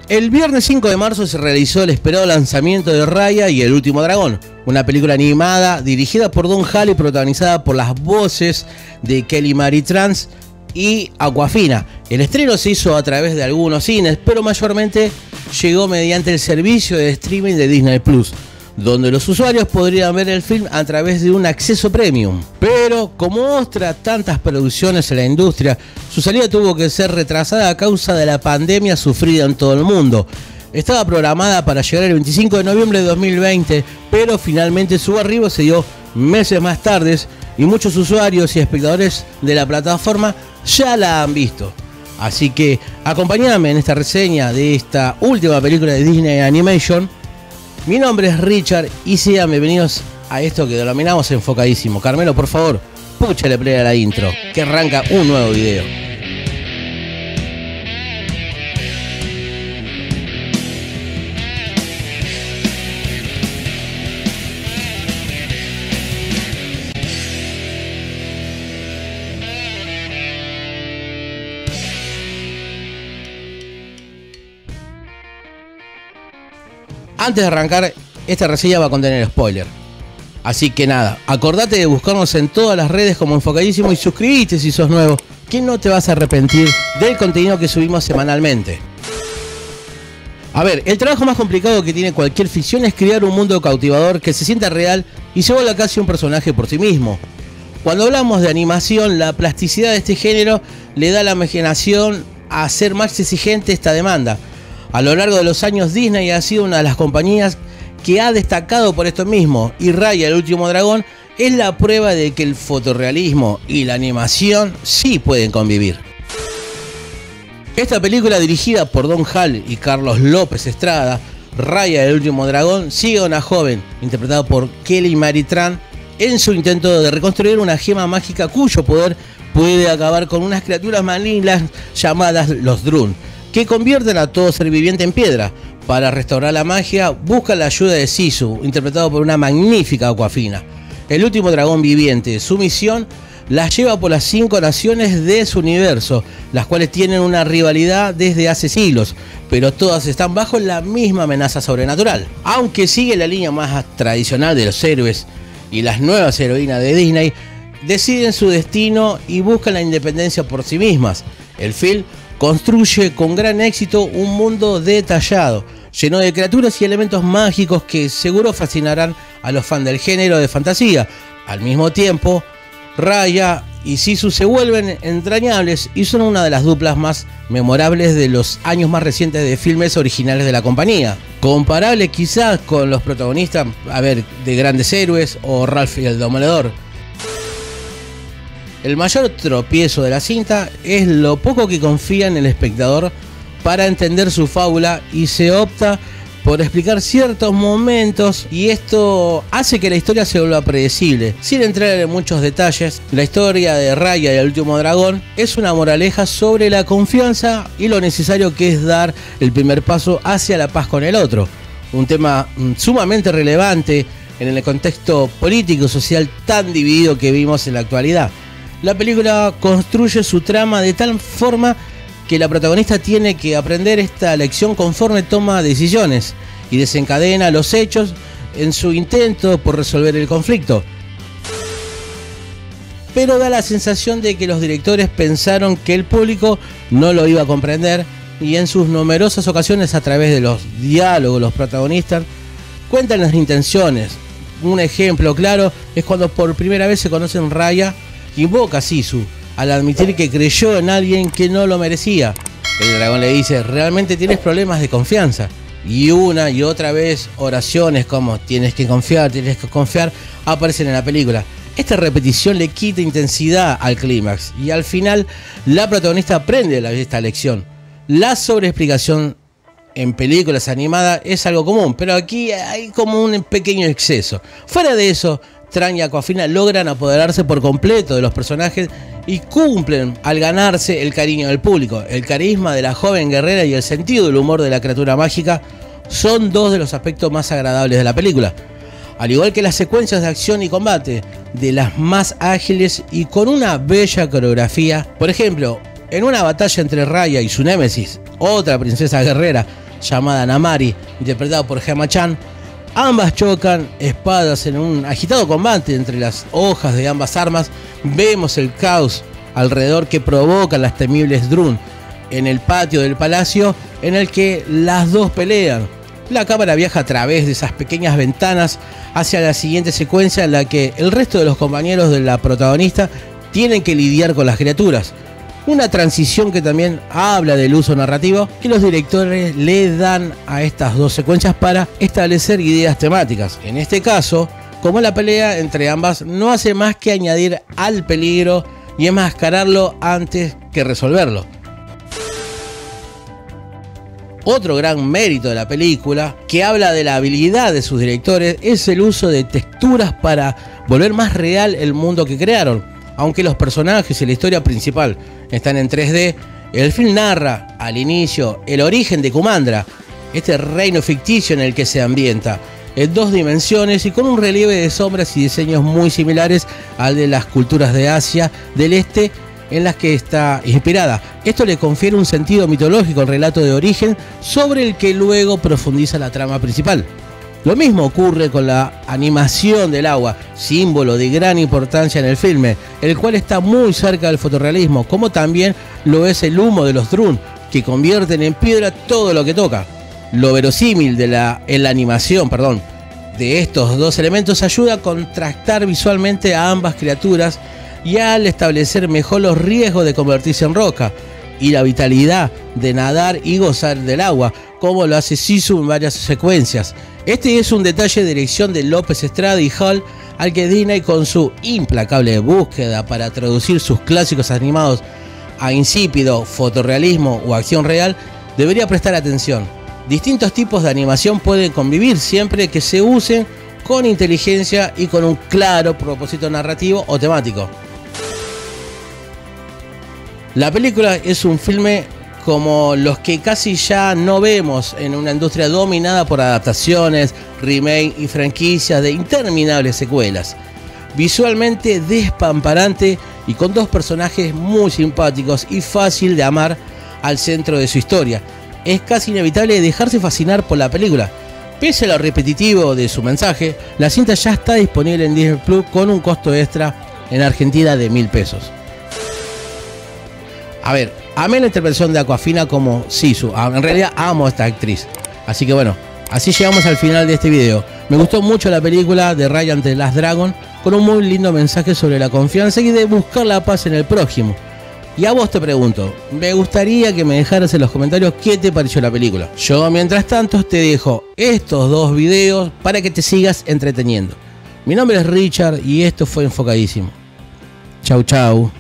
El viernes 5 de marzo se realizó el esperado lanzamiento de Raya y el último dragón, una película animada dirigida por Don Hall y protagonizada por las voces de Kelly Marie Tran y Awkwafina. El estreno se hizo a través de algunos cines, pero mayormente llegó mediante el servicio de streaming de Disney Plus, donde los usuarios podrían ver el film a través de un acceso premium. Pero como otras tantas producciones en la industria, su salida tuvo que ser retrasada a causa de la pandemia sufrida en todo el mundo. Estaba programada para llegar el 25 de noviembre de 2020, pero finalmente su arribo se dio meses más tarde y muchos usuarios y espectadores de la plataforma ya la han visto. Así que acompáñame en esta reseña de esta última película de Disney Animation. Mi nombre es Richard y sean bienvenidos a esto que denominamos Enfocadísimo. Carmelo, por favor, púchale play a la intro, que arranca un nuevo video. Antes de arrancar, esta reseña va a contener spoiler. Así que nada, acordate de buscarnos en todas las redes como Enfocadísimo y suscribite si sos nuevo, que no te vas a arrepentir del contenido que subimos semanalmente. A ver, el trabajo más complicado que tiene cualquier ficción es crear un mundo cautivador que se sienta real y se vuelva casi un personaje por sí mismo. Cuando hablamos de animación, la plasticidad de este género le da a la imaginación a hacer más exigente esta demanda. A lo largo de los años, Disney ha sido una de las compañías que ha destacado por esto mismo, y Raya, el último dragón, es la prueba de que el fotorrealismo y la animación sí pueden convivir. Esta película, dirigida por Don Hall y Carlos López Estrada, Raya, el último dragón, sigue a una joven, interpretada por Kelly Marie Tran, en su intento de reconstruir una gema mágica cuyo poder puede acabar con unas criaturas malignas llamadas los Drun, que convierten a todo ser viviente en piedra. Para restaurar la magia, busca la ayuda de Sisu, interpretado por una magnífica Awkwafina, el último dragón viviente. Su misión la lleva por las 5 naciones de su universo, las cuales tienen una rivalidad desde hace siglos, pero todas están bajo la misma amenaza sobrenatural. Aunque sigue la línea más tradicional de los héroes y las nuevas heroínas de Disney, deciden su destino y buscan la independencia por sí mismas. El film construye con gran éxito un mundo detallado, lleno de criaturas y elementos mágicos que seguro fascinarán a los fans del género de fantasía. Al mismo tiempo, Raya y Sisu se vuelven entrañables y son una de las duplas más memorables de los años más recientes de filmes originales de la compañía. Comparable quizás con los protagonistas, de Grandes Héroes o Ralph y el Demoledor. El mayor tropiezo de la cinta es lo poco que confía en el espectador para entender su fábula y se opta por explicar ciertos momentos, y esto hace que la historia se vuelva predecible. Sin entrar en muchos detalles, la historia de Raya y el último dragón es una moraleja sobre la confianza y lo necesario que es dar el primer paso hacia la paz con el otro. Un tema sumamente relevante en el contexto político y social tan dividido que vivimos en la actualidad. La película construye su trama de tal forma que la protagonista tiene que aprender esta lección conforme toma decisiones y desencadena los hechos en su intento por resolver el conflicto. Pero da la sensación de que los directores pensaron que el público no lo iba a comprender, y en sus numerosas ocasiones, a través de los diálogos, los protagonistas cuentan las intenciones. Un ejemplo claro es cuando por primera vez se conocen Raya, invoca a Sisu al admitir que creyó en alguien que no lo merecía. El dragón le dice: realmente tienes problemas de confianza. Y una y otra vez oraciones como tienes que confiar, aparecen en la película. Esta repetición le quita intensidad al clímax y al final la protagonista aprende esta lección. La sobreexplicación en películas animadas es algo común, pero aquí hay como un pequeño exceso. Fuera de eso, Tran y Awkwafina logran apoderarse por completo de los personajes y cumplen al ganarse el cariño del público. El carisma de la joven guerrera y el sentido del humor de la criatura mágica son dos de los aspectos más agradables de la película, al igual que las secuencias de acción y combate, de las más ágiles y con una bella coreografía. Por ejemplo, en una batalla entre Raya y su némesis, otra princesa guerrera, llamada Namari, interpretado por Gemma Chan. Ambas chocan espadas en un agitado combate entre las hojas de ambas armas. Vemos el caos alrededor que provocan las temibles Drun en el patio del palacio en el que las dos pelean. La cámara viaja a través de esas pequeñas ventanas hacia la siguiente secuencia en la que el resto de los compañeros de la protagonista tienen que lidiar con las criaturas. Una transición que también habla del uso narrativo que los directores le dan a estas dos secuencias para establecer ideas temáticas. En este caso, como la pelea entre ambas no hace más que añadir al peligro y enmascararlo antes que resolverlo. Otro gran mérito de la película, que habla de la habilidad de sus directores, es el uso de texturas para volver más real el mundo que crearon. Aunque los personajes y la historia principal están en 3D, el film narra al inicio el origen de Kumandra, este reino ficticio en el que se ambienta, en 2 dimensiones y con un relieve de sombras y diseños muy similares al de las culturas de Asia del Este en las que está inspirada. Esto le confiere un sentido mitológico al relato de origen sobre el que luego profundiza la trama principal. Lo mismo ocurre con la animación del agua, símbolo de gran importancia en el filme, el cual está muy cerca del fotorrealismo, como también lo es el humo de los Drun, que convierten en piedra todo lo que toca. Lo verosímil en la animación de estos dos elementos ayuda a contrastar visualmente a ambas criaturas y al establecer mejor los riesgos de convertirse en roca y la vitalidad de nadar y gozar del agua, como lo hace Sisu en varias secuencias. Este es un detalle de dirección de López Estrada y Hall, al que Disney, con su implacable búsqueda para traducir sus clásicos animados a insípido fotorrealismo o acción real, debería prestar atención. Distintos tipos de animación pueden convivir siempre que se usen con inteligencia y con un claro propósito narrativo o temático. La película es un filme como los que casi ya no vemos en una industria dominada por adaptaciones, remake y franquicias de interminables secuelas. Visualmente despamparante y con 2 personajes muy simpáticos y fácil de amar al centro de su historia. Es casi inevitable dejarse fascinar por la película. Pese a lo repetitivo de su mensaje, la cinta ya está disponible en Disney Plus con un costo extra en Argentina de 1.000 pesos. A ver, amé la interpretación de Awkwafina como Sisu. En realidad amo a esta actriz. Así que bueno, así llegamos al final de este video. Me gustó mucho la película de Raya and the Last Dragon, con un muy lindo mensaje sobre la confianza y de buscar la paz en el prójimo. Y a vos te pregunto, me gustaría que me dejaras en los comentarios qué te pareció la película. Yo mientras tanto te dejo estos 2 videos para que te sigas entreteniendo. Mi nombre es Richard y esto fue Enfocadísimo. Chau chau.